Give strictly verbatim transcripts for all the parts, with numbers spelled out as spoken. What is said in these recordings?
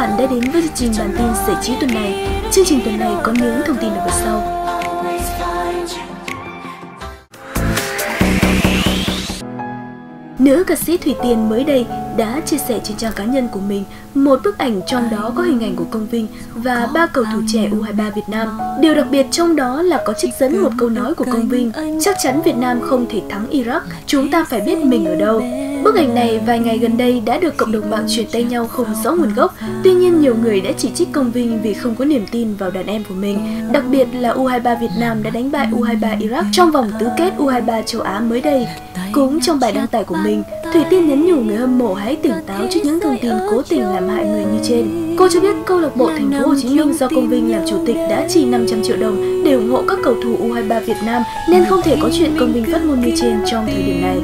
bạn đã đến với chương trình bản tin giải trí tuần này. Chương trình tuần này có những thông tin nổi bật sau. Nữ ca sĩ Thủy Tiên mới đây đã chia sẻ trên trang cá nhân của mình một bức ảnh trong đó có hình ảnh của Công Vinh và ba cầu thủ trẻ U hai ba Việt Nam. Điều đặc biệt trong đó là có trích dẫn một câu nói của Công Vinh: chắc chắn Việt Nam không thể thắng Iraq, chúng ta phải biết mình ở đâu. Bức ảnh này vài ngày gần đây đã được cộng đồng mạng truyền tay nhau không rõ nguồn gốc. Tuy nhiên nhiều người đã chỉ trích Công Vinh vì không có niềm tin vào đàn em của mình. Đặc biệt là U hai ba Việt Nam đã đánh bại U hai ba Iraq trong vòng tứ kết U hai ba châu Á mới đây. Cũng trong bài đăng tải của mình, Thủy Tiên nhắn nhủ người hâm mộ hãy tỉnh táo trước những thông tin cố tình làm hại người như trên. Cô cho biết câu lạc bộ Thành phố Hồ Chí Minh do Công Vinh làm chủ tịch đã chi năm trăm triệu đồng để ủng hộ các cầu thủ U hai ba Việt Nam nên không thể có chuyện Công Vinh phát ngôn như trên trong thời điểm này.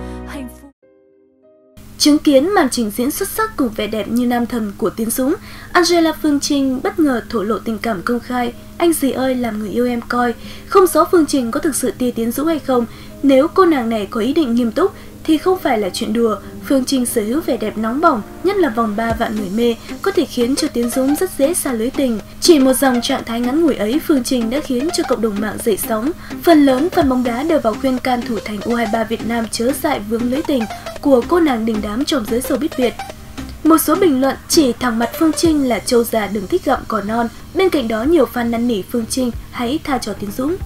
Chứng kiến màn trình diễn xuất sắc cùng vẻ đẹp như nam thần của Tiến Dũng, Angela Phương Trinh bất ngờ thổ lộ tình cảm công khai: anh dì ơi, làm người yêu em coi. Không rõ Phương Trinh có thực sự tia Tiến Dũng hay không. Nếu cô nàng này có ý định nghiêm túc thì không phải là chuyện đùa. Phương Trinh sở hữu vẻ đẹp nóng bỏng, nhất là vòng ba vạn người mê, có thể khiến cho Tiến Dũng rất dễ xa lưới tình. Chỉ một dòng trạng thái ngắn ngủi ấy, Phương Trinh đã khiến cho cộng đồng mạng dậy sóng. Phần lớn fan bóng đá đều vào khuyên can thủ thành U hai ba Việt Nam chớ dại vướng lưới tình của cô nàng đình đám trong giới showbiz Việt. Một số bình luận chỉ thẳng mặt Phương Trinh là trâu già đừng thích gặm cỏ non. Bên cạnh đó nhiều fan năn nỉ Phương Trinh hãy tha cho Tiến Dũng.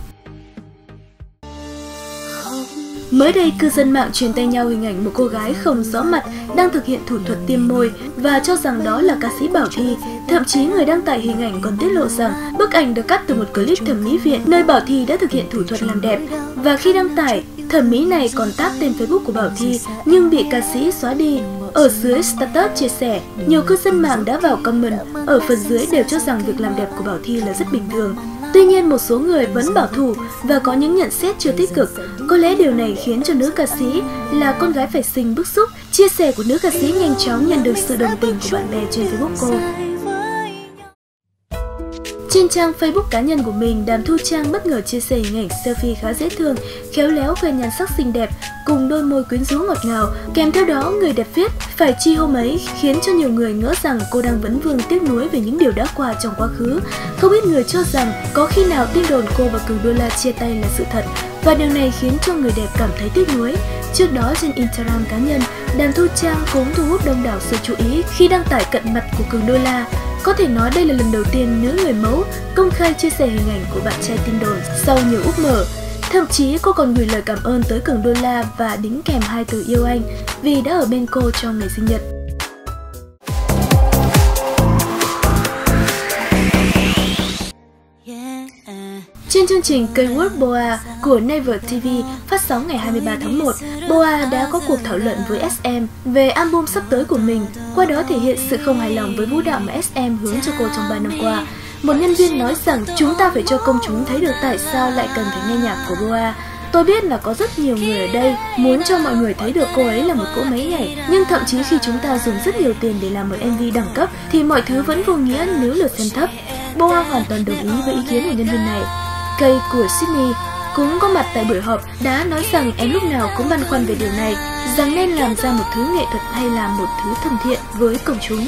Mới đây, cư dân mạng truyền tay nhau hình ảnh một cô gái không rõ mặt đang thực hiện thủ thuật tiêm môi và cho rằng đó là ca sĩ Bảo Thy. Thậm chí người đăng tải hình ảnh còn tiết lộ rằng bức ảnh được cắt từ một clip thẩm mỹ viện nơi Bảo Thy đã thực hiện thủ thuật làm đẹp. Và khi đăng tải, thẩm mỹ này còn tag tên Facebook của Bảo Thy nhưng bị ca sĩ xóa đi. Ở dưới status chia sẻ, nhiều cư dân mạng đã vào comment ở phần dưới đều cho rằng việc làm đẹp của Bảo Thy là rất bình thường. Tuy nhiên một số người vẫn bảo thủ và có những nhận xét chưa tích cực. Có lẽ điều này khiến cho nữ ca sĩ là con gái phải xinh bức xúc. Chia sẻ của nữ ca sĩ nhanh chóng nhận được sự đồng tình của bạn bè trên Facebook cô. Trên trang Facebook cá nhân của mình, Đàm Thu Trang bất ngờ chia sẻ hình ảnh selfie khá dễ thương, khéo léo khoe nhan sắc xinh đẹp cùng đôi môi quyến rũ ngọt ngào. Kèm theo đó, người đẹp viết phải chi hôm ấy khiến cho nhiều người ngỡ rằng cô đang vấn vương tiếc nuối về những điều đã qua trong quá khứ. Không ít người cho rằng có khi nào tin đồn cô và Cường Đô La chia tay là sự thật, và điều này khiến cho người đẹp cảm thấy tiếc nuối. Trước đó trên Instagram cá nhân, Đàm Thu Trang cũng thu hút đông đảo sự chú ý khi đăng tải cận mặt của Cường Đô La. Có thể nói đây là lần đầu tiên nữ người mẫu công khai chia sẻ hình ảnh của bạn trai tin đồn sau nhiều úp mở. Thậm chí cô còn gửi lời cảm ơn tới Cường Đô La và đính kèm hai từ yêu anh vì đã ở bên cô trong ngày sinh nhật. Trên chương trình Keyword Boa của Naver ti vi phát sóng ngày hai mươi ba tháng một, Boa đã có cuộc thảo luận với ét em về album sắp tới của mình, qua đó thể hiện sự không hài lòng với vũ đạo mà ét em hướng cho cô trong ba năm qua. Một nhân viên nói rằng chúng ta phải cho công chúng thấy được tại sao lại cần phải nghe nhạc của Boa. Tôi biết là có rất nhiều người ở đây muốn cho mọi người thấy được cô ấy là một cỗ máy nhảy, nhưng thậm chí khi chúng ta dùng rất nhiều tiền để làm một em vê đẳng cấp thì mọi thứ vẫn vô nghĩa nếu lượt xem thấp. Boa hoàn toàn đồng ý với ý kiến của nhân viên này. Kay của Sydney cũng có mặt tại buổi họp đã nói rằng em lúc nào cũng băn khoăn về điều này, rằng nên làm ra một thứ nghệ thuật hay là một thứ thân thiện với công chúng.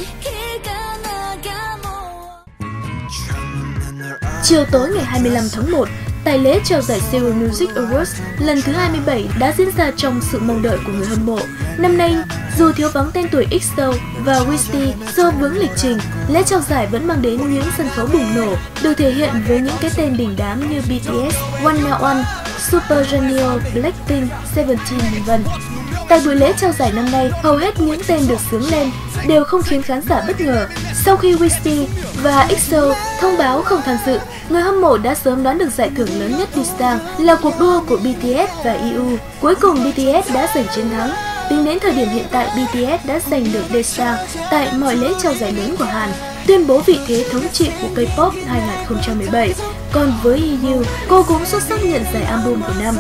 Chiều tối ngày hai mươi lăm tháng một, tại lễ trao giải Seoul Music Awards lần thứ hai mươi bảy đã diễn ra trong sự mong đợi của người hâm mộ. Năm nay, dù thiếu vắng tên tuổi ích xô và Wisty do vướng lịch trình, lễ trao giải vẫn mang đến những sân khấu bùng nổ, được thể hiện với những cái tên đình đám như bê tê ét, One Na One, Super Junior, Blackpink, Seventeen, vân vân. Tại buổi lễ trao giải năm nay, hầu hết những tên được xướng lên đều không khiến khán giả bất ngờ. Sau khi Wisty và ích xô thông báo không tham dự, người hâm mộ đã sớm đoán được giải thưởng lớn nhất đi sang là cuộc đua của bê tê ét và e u. Cuối cùng bê tê ét đã giành chiến thắng. Tính đến thời điểm hiện tại, bê tê ét đã giành được Daesang tại mọi lễ trao giải lớn của Hàn, tuyên bố vị thế thống trị của K-pop hai không một bảy. Còn với e u, cô cũng xuất sắc nhận giải album của năm.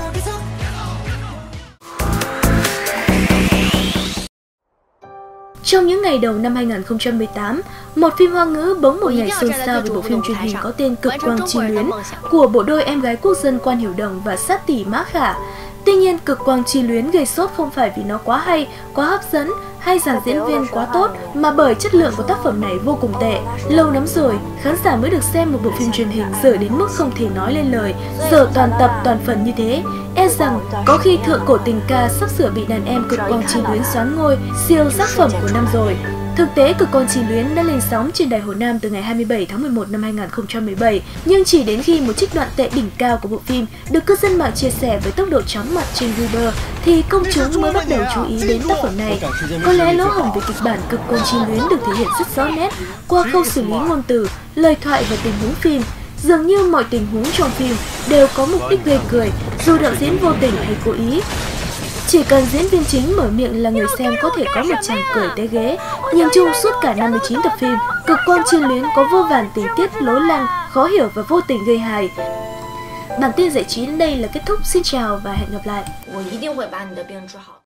Trong những ngày đầu năm hai không một tám, một phim Hoa ngữ bỗng một ngày xôn xao về bộ phim truyền hình có tên Cực Quang Chi Luyến của bộ đôi em gái quốc dân Quan Hiểu Đồng và sát tỷ Mã Khả. Tuy nhiên, Cực Quang Chi Luyến gây sốt không phải vì nó quá hay, quá hấp dẫn hay dàn diễn viên quá tốt, mà bởi chất lượng của tác phẩm này vô cùng tệ. Lâu lắm rồi, khán giả mới được xem một bộ phim truyền hình dở đến mức không thể nói lên lời, dở toàn tập toàn phần như thế. E rằng có khi Thượng Cổ Tình Ca sắp sửa bị đàn em Cực Quang Chi Luyến soán ngôi siêu tác phẩm của năm rồi. Thực tế, Cực Quang Chi Luyến đã lên sóng trên đài Hồ Nam từ ngày hai mươi bảy tháng mười một năm hai nghìn không trăm mười bảy, nhưng chỉ đến khi một trích đoạn tệ đỉnh cao của bộ phim được cư dân mạng chia sẻ với tốc độ chóng mặt trên Weibo thì công chúng mới bắt đầu chú ý đến tác phẩm này. Có lẽ lỗ hổng về kịch bản Cực Quang Chi Luyến được thể hiện rất rõ nét qua khâu xử lý ngôn từ, lời thoại và tình huống phim. Dường như mọi tình huống trong phim đều có mục đích gây cười, dù đạo diễn vô tình hay cố ý. Chỉ cần diễn viên chính mở miệng là người xem có thể có một tràng cười té ghế. Nhìn chung suốt cả năm mươi chín tập phim, Cực Quang Chi Luyến có vô vàn tình tiết lố lăng, khó hiểu và vô tình gây hài. Bản tin giải trí đến đây là kết thúc. Xin chào và hẹn gặp lại.